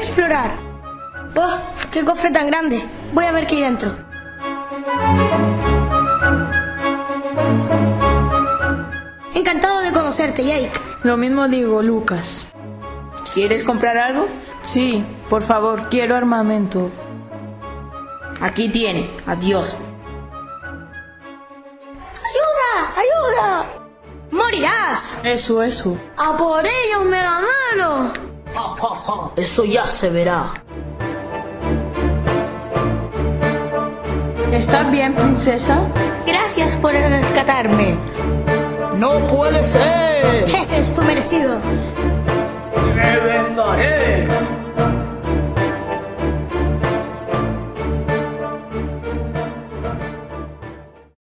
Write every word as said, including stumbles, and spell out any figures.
explorar. ¡Oh, qué cofre tan grande! Voy a ver qué hay dentro. Encantado de conocerte, Jake. Lo mismo digo, Lucas. ¿Quieres comprar algo? Sí, por favor, quiero armamento. Aquí tiene. Adiós. ¡Ayuda! ¡Ayuda! ¡Morirás! Eso, eso. ¡A por ellos, Megamelo! Ja, ja, ja. Eso ya se verá. ¿Estás bien, princesa? Gracias por rescatarme. ¡No puede ser! Ese es tu merecido. ¡Me vengaré!